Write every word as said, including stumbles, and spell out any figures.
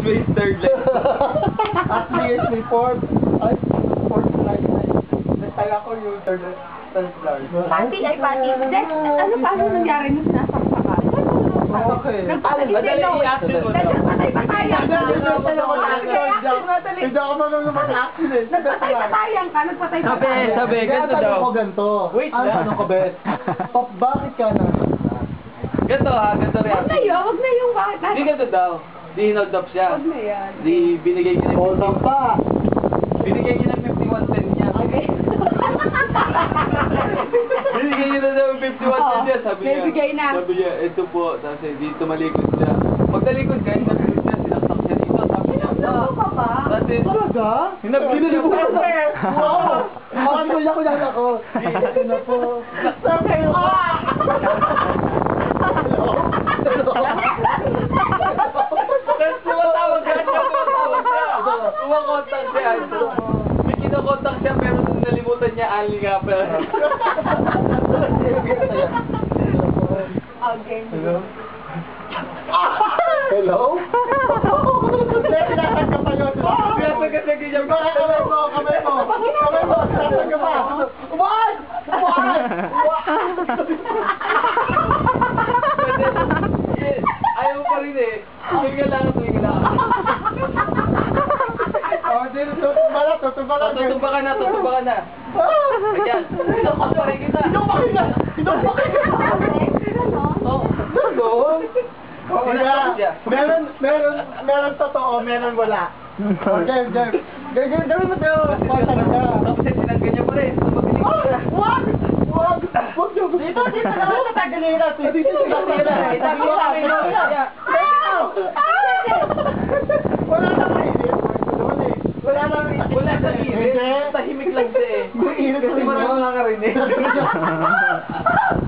ba yung third line? Actually, it's my fourth. Ay, fourth line na eh. Kaya ko yung third third line. Pati ay pati. Dex, ano paano nangyari nung sinasaksakan? Okay. Nagpalagay Madali sa'yo. i-action mo. Nagpatay-patayan ka. Hindi ako marunong mag-action eh. Nagpatay-patayan ka. Nagpatay-patayan. Sabi, sabi, ganito Kaya daw. tanong ko ganito. Wait Ang lang. tanong ko, Bes. Pop, bakit ka na? Ganito ha, ganito Huwag na reaction. yun. Huwag na yung bakit. Di ganito daw. Di hinold up siya. Huwag na yan. Di binigay niya ng Hold on pa. binigay niya ng fifty-one ten niya. Binigay niya na daw yung fifty-one ten niya. Sabi niya, Bibigay na. sabi niya, ito po. Tapos eh, dito malikod siya. Magtalikod ka, hinagulog siya, sinaksak siya dito. Sabi niya, Ano ka ba? Tapos eh, Talaga? hinagulog siya. Wow! Ako kuya ko lang ako. Ito na po. Sabi ko. Tapos tumatawag siya, tumatawag siya. Tumakontak siya. May kinokontak siya pero nung nalimutan niya, Ali nga pala. Okay. Hello? Hello? Sinasag ka pa yun. Pinasagasagi niya. Kamay mo, kamay mo. Kamay mo, sinasag ka pa. What? What? Ayaw mo pa rin eh. Tuwing ka lang, tuwing ka lang. Oh, dito, tutumba na, tutumba na. Tutumba ka na, tutumba ka na. Ayan, sinakot pa rin kita. Sinumpa kita! Sinumpa kita! Oo. Doon? Oo, Sinasakot siya. Meron, meron, meron totoo, meron wala. Okay, Jeff. Gawin gawin mo tayo. Kung talaga. Tapos eh, sinanggan niya pa rin. Tumabiling Oh, siya. wag! Wag! Wag niyo. Dito, dito na ako sa tagiliran. Dito, dito na ako sa tagiliran. Wala na mainit. Wala na mainit. Wala sa init. Tahimik lang siya eh. Mainit Kasi marami nakakarinig.